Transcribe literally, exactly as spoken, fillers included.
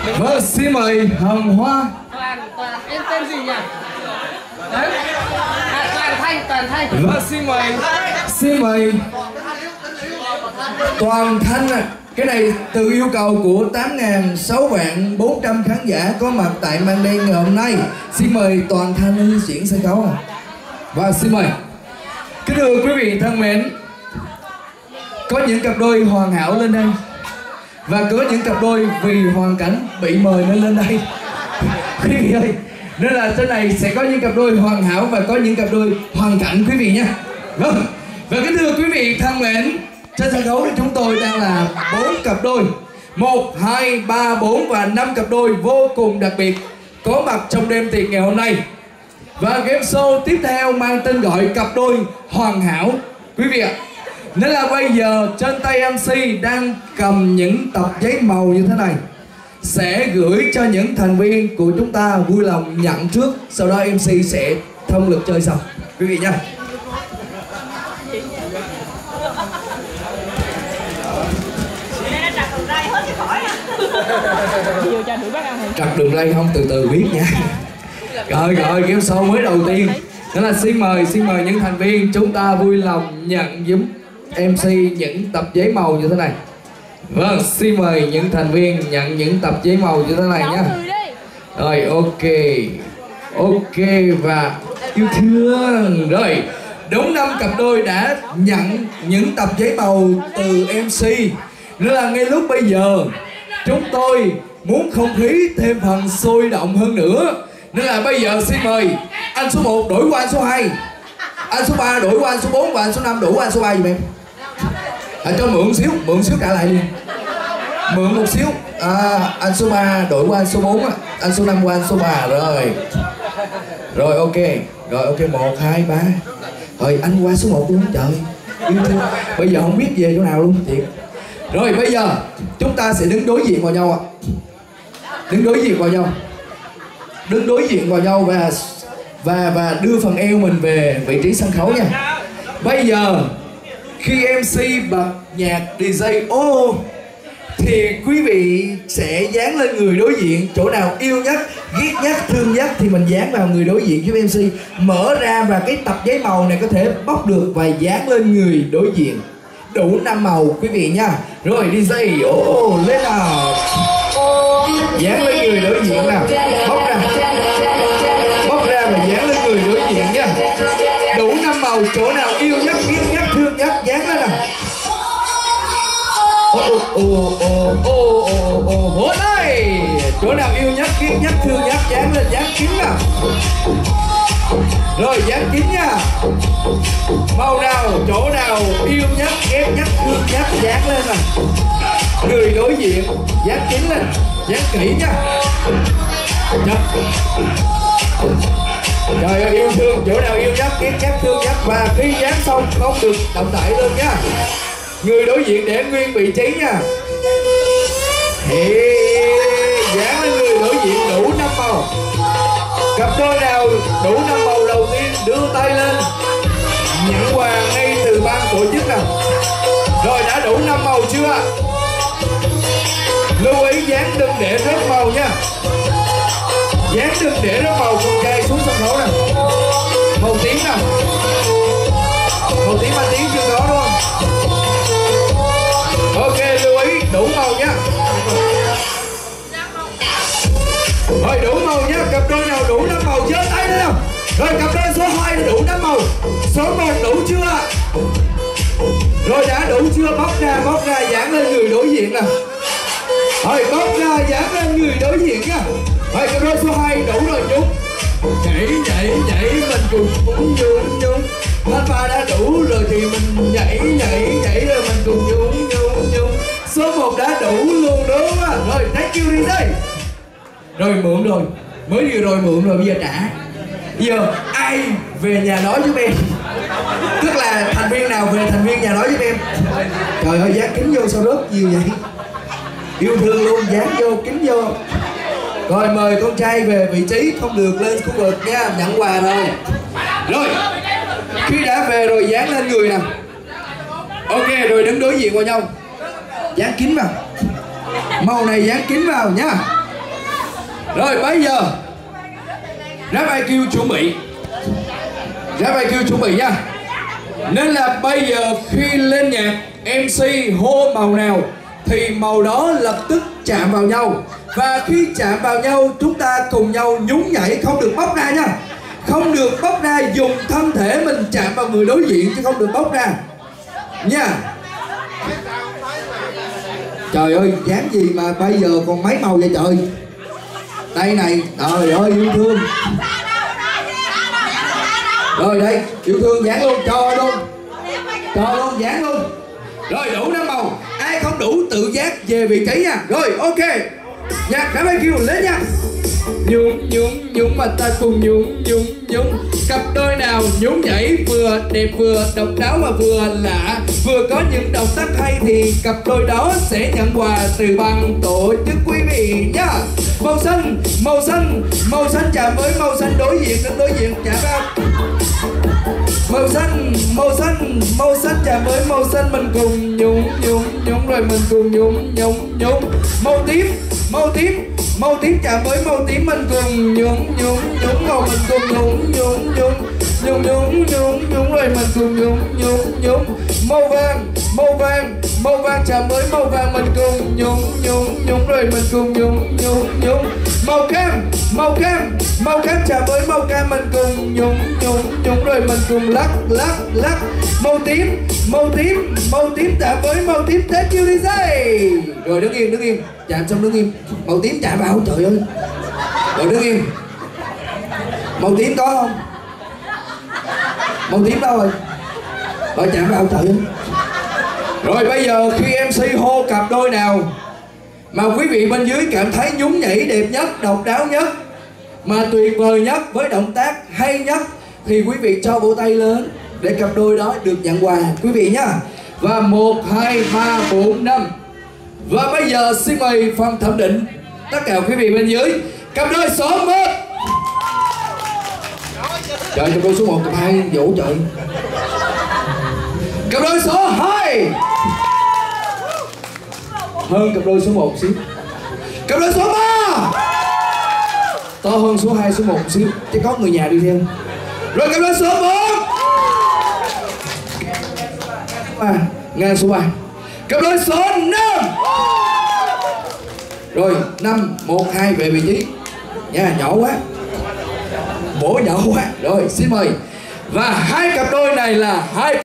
Vâng, xin mời Hồng Hoa. Toàn, toàn, em tên gì nhỉ? Đấy. À, Toàn Thanh, Toàn Thanh. Vâng, xin mời, xin mời Toàn Thanh ạ. Cái này từ yêu cầu của tám nghìn sáu vạn bốn trăm khán giả có mặt tại màn đêm ngày hôm nay. Xin mời Toàn Thanh lên diễn sân khấu ạ. Và xin mời. Kính thưa quý vị thân mến, có những cặp đôi hoàn hảo lên đây và có những cặp đôi vì hoàn cảnh bị mời nên lên đây. Quý vị ơi, nên là trên này sẽ có những cặp đôi hoàn hảo và có những cặp đôi hoàn cảnh quý vị nhé. Vâng, và kính thưa quý vị thân mến, trên sân khấu chúng tôi đang là bốn cặp đôi, một, hai, ba, bốn và năm cặp đôi vô cùng đặc biệt có mặt trong đêm tiệc ngày hôm nay. Và game show tiếp theo mang tên gọi cặp đôi hoàn hảo quý vị ạ. Nên là bây giờ trên tay em xê đang cầm những tập giấy màu như thế này, sẽ gửi cho những thành viên của chúng ta vui lòng nhận trước, sau đó em xê sẽ thông lực chơi sau quý vị nha. Trật đường ray không, từ từ biết nha. Rồi rồi, game show mới đầu tiên. Đó là xin mời, xin mời những thành viên chúng ta vui lòng nhận giúp em xê những tập giấy màu như thế này. Vâng, xin mời những thành viên nhận những tập giấy màu như thế này nhé. Rồi, ok. Ok và yêu thương. Rồi, đúng năm cặp đôi đã nhận những tập giấy màu từ em xê. Nên là ngay lúc bây giờ chúng tôi muốn không khí thêm phần sôi động hơn nữa. Nên là bây giờ xin mời anh số một đổi qua anh số hai, anh số ba đổi qua anh số bốn và anh số năm đổi qua anh số ba giùm em. À, cho mượn xíu, mượn xíu trả lại đi. Mượn một xíu. À, anh số ba đổi qua anh số bốn, anh số năm qua anh số ba rồi. Rồi ok. Rồi ok, một, hai, ba. Rồi anh qua số một luôn trời. Yêu thương. Bây giờ không biết về chỗ nào luôn thiệt. Rồi bây giờ chúng ta sẽ đứng đối diện vào nhau ạ. Đứng đối diện vào nhau. Đứng đối diện vào nhau và và và đưa phần eo mình về vị trí sân khấu nha. Bây giờ khi em xê bật nhạc đê gi ô thì quý vị sẽ dán lên người đối diện, chỗ nào yêu nhất, ghét nhất, thương nhất thì mình dán vào người đối diện giúp em xê. Mở ra và cái tập giấy màu này có thể bóc được và dán lên người đối diện. Đủ năm màu quý vị nha. Rồi đê gi ô lên nào. Dán lên người đối diện nào. Bóc ra. Bóc ra và dán lên người đối diện nha. Đủ năm màu, chỗ nào yêu nhất, ghét nhất, thương nhất dán lên nào. Ô ô ô ô ô ô vỗ tay. Chỗ nào yêu nhất, ghét nhất, thương nhất dán lên, dán kín nào. Rồi dán kín nha. Màu nào, chỗ nào yêu nhất, ghét nhất, thương nhất dán lên nào. Người đối diện dán kín lên, dán kỹ nha. Trời ơi, yêu thương, chỗ nào yêu nhất, ghét nhất, thương nhất. Và khi dán xong không được động đậy lên nha. Người đối diện để nguyên vị trí nha. Thì dán lên người đối diện đủ năm màu. Cặp đôi nào đủ năm màu đầu tiên đưa tay lên nhận quà ngay từ ban tổ chức nào. Rồi đã đủ năm màu chưa? Lưu ý dán đừng để rớt màu nha. Dán đừng để rớt màu, con trai xuống sân khấu nè. Màu tím nè. Màu tím anh tím chưa có đúng không? Ok, lưu ý đủ màu nha. Rồi đủ màu nhé, cặp đôi nào đủ năm màu giơ tay lên nào. Rồi cặp đôi số hai đã đủ năm màu. Số một đủ chưa? Rồi đã đủ chưa? Bóc ra, bóc ra dán lên người đối diện nè. Rồi bóc ra dán lên người đối diện nha. Rồi cặp đôi số hai đủ rồi nhúng. Nhảy nhảy nhảy mình cùng cũng nhung nhung. Hết ba đã đủ rồi thì mình nhảy nhảy nhảy rồi mình cùng nhung nhung nhung. Số một đã đủ luôn đúng không ạ? Rồi thank you đi đây. Rồi mượn rồi, mới vừa rồi mượn rồi bây giờ trả. Bây giờ ai về nhà nói giúp em. Tức là thành viên nào về thành viên nhà nói giúp em. Trời ơi dán kính vô sao rớt nhiều vậy. Yêu thương luôn, dán vô kính vô. Rồi mời con trai về vị trí, không được lên khu vực nha, nhận quà rồi. Rồi khi đã về rồi dán lên người nè. Ok rồi đứng đối diện vào nhau. Dán kín vào. Màu này dán kín vào nhá. Rồi bây giờ Rap i kiu chuẩn bị, Rap i kiu chuẩn bị nha. Nên là bây giờ khi lên nhạc em xê hô màu nào thì màu đó lập tức chạm vào nhau. Và khi chạm vào nhau chúng ta cùng nhau nhún nhảy, không được bóc ra nha. Không được bóc ra, dùng thân thể mình chạm vào người đối diện chứ không được bóc ra nha. Trời ơi, dáng gì mà bây giờ còn mấy màu vậy trời. Đây này, trời ơi yêu thương. Rồi đây, yêu thương dán luôn, cho luôn. Cho luôn, dán luôn. Rồi đủ năm màu. Ai không đủ tự giác về vị trí nha. Rồi ok. Nhạc Rap i kiu lên nha. Nhún nhún nhún mà ta cùng nhún nhún nhún. Cặp đôi nào nhún nhảy vừa đẹp vừa độc đáo mà vừa lạ, vừa có những động tác hay thì cặp đôi đó sẽ nhận quà từ ban tổ chức quý vị nhá. Màu xanh, màu xanh, màu xanh chạm với màu xanh đối diện, đến đối diện chạm vào. Màu xanh, màu xanh, màu xanh chạm với màu xanh mình cùng nhún nhún nhún rồi mình cùng nhún nhún nhún. Màu tím, màu tím, màu tím chạm với màu tím mình cùng nhún nhún nhún rồi mình cùng nhún nhún nhún nhún nhún nhún nhún rồi mình cùng nhún nhún nhún. Màu vàng, màu vàng, màu vàng chạm với màu vàng mình cùng nhún nhún nhún rồi mình cùng nhún nhún nhún. Màu cam, màu cam, màu cam chạm với màu cam mình cùng nhún nhún nhún rồi mình cùng lắc lắc lắc. Màu tím, màu tím, màu tím chạm với màu tím, thank you đi dây. Rồi đứng yên, đứng yên, chạm xong đứng yên. Màu tím chạm vào, trời ơi. Rồi đứng yên. Màu tím có không? Màu tím đâu rồi? Rồi chạm vào, trời ơi. Rồi bây giờ khi em xê hô cặp đôi nào mà quý vị bên dưới cảm thấy nhún nhảy đẹp nhất, độc đáo nhất, mà tuyệt vời nhất với động tác hay nhất thì quý vị cho vỗ tay lớn để cặp đôi đó được nhận quà quý vị nhá. Và một, hai, ba, bốn, năm. Và bây giờ xin mời phần thẩm định tất cả quý vị bên dưới. Cặp đôi số một. Trời, cặp đôi số một, cặp hai vỗ trời. Cặp đôi số hai. Hơn cặp đôi số một xíu. Cặp đôi số ba. To hơn số hai, số một xíu, chứ có người nhà đi theo. Rồi cặp đôi số bốn. À, ngang số ba. Cặp đôi số năm. Rồi năm, một, hai về vị trí nha, nhỏ quá, bổ nhỏ quá. Rồi xin mời. Và hai cặp đôi này là hai